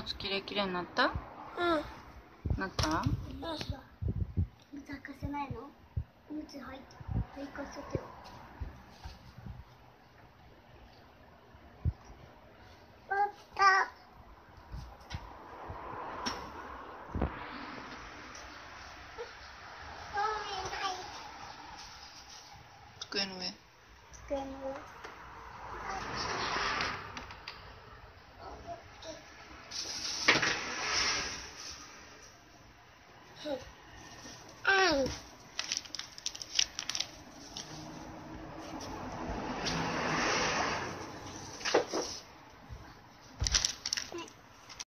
つきれいになった？ うん。 なった？ おむつ履かせないの？おむつ履かせてよ。終わった。 机の上。 机の上。はい。